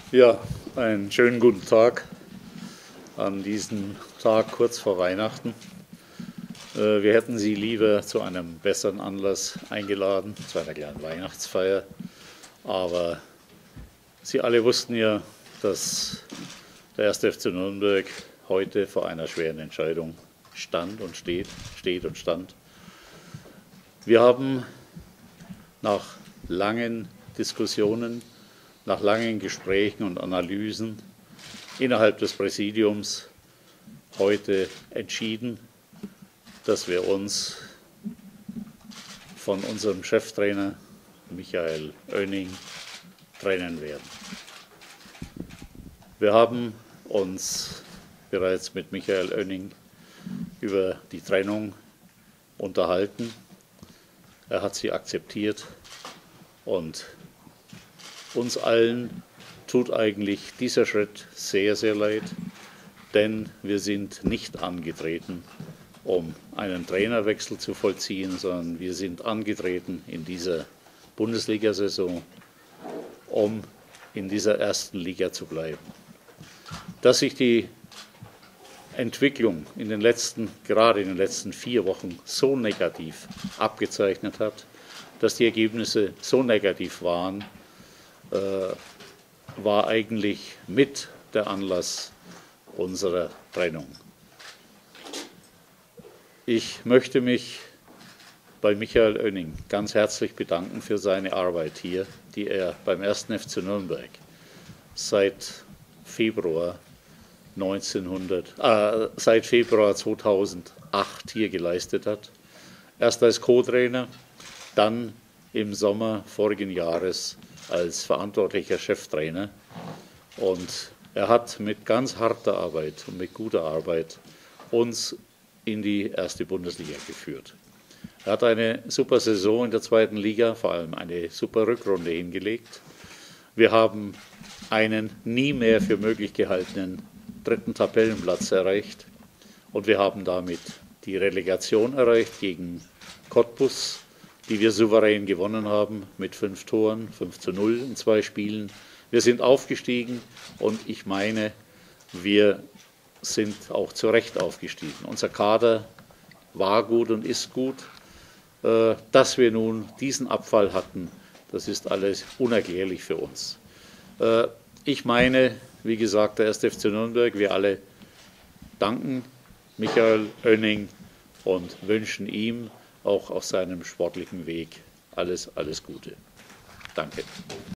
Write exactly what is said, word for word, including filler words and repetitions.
Ja, einen schönen guten Tag an diesem Tag kurz vor Weihnachten. Wir hätten Sie lieber zu einem besseren Anlass eingeladen, zu einer kleinen Weihnachtsfeier. Aber Sie alle wussten ja, dass der erste F C Nürnberg heute vor einer schweren Entscheidung stand und steht, steht und stand. Wir haben nach langen Diskussionen, nach langen Gesprächen und Analysen innerhalb des Präsidiums heute entschieden, dass wir uns von unserem Cheftrainer Michael Oenning trennen werden. Wir haben uns bereits mit Michael Oenning über die Trennung unterhalten. Er hat sie akzeptiert und uns allen tut eigentlich dieser Schritt sehr, sehr leid, denn wir sind nicht angetreten, um einen Trainerwechsel zu vollziehen, sondern wir sind angetreten in dieser Bundesliga-Saison, um in dieser ersten Liga zu bleiben. Dass sich die Entwicklung in den letzten, gerade in den letzten vier Wochen so negativ abgezeichnet hat, dass die Ergebnisse so negativ waren, äh, war eigentlich mit der Anlass unserer Trennung. Ich möchte mich bei Michael Oenning ganz herzlich bedanken für seine Arbeit hier, die er beim ersten F C Nürnberg seit Februar neunzehnhundert, äh, seit Februar zweitausendacht hier geleistet hat. Erst als Co-Trainer, dann im Sommer vorigen Jahres als verantwortlicher Cheftrainer. Und er hat mit ganz harter Arbeit und mit guter Arbeit uns in die erste Bundesliga geführt. Er hat eine super Saison in der zweiten Liga, vor allem eine super Rückrunde hingelegt. Wir haben einen nie mehr für möglich gehaltenen dritten Tabellenplatz erreicht und wir haben damit die Relegation erreicht gegen Cottbus, die wir souverän gewonnen haben mit fünf Toren, fünf zu null in zwei Spielen. Wir sind aufgestiegen und ich meine, wir sind auch zu Recht aufgestiegen. Unser Kader war gut und ist gut. Dass wir nun diesen Abfall hatten, das ist alles unerklärlich für uns. Ich meine, wie gesagt, der erste F C Nürnberg, wir alle danken Michael Oenning und wünschen ihm auch auf seinem sportlichen Weg alles, alles Gute. Danke.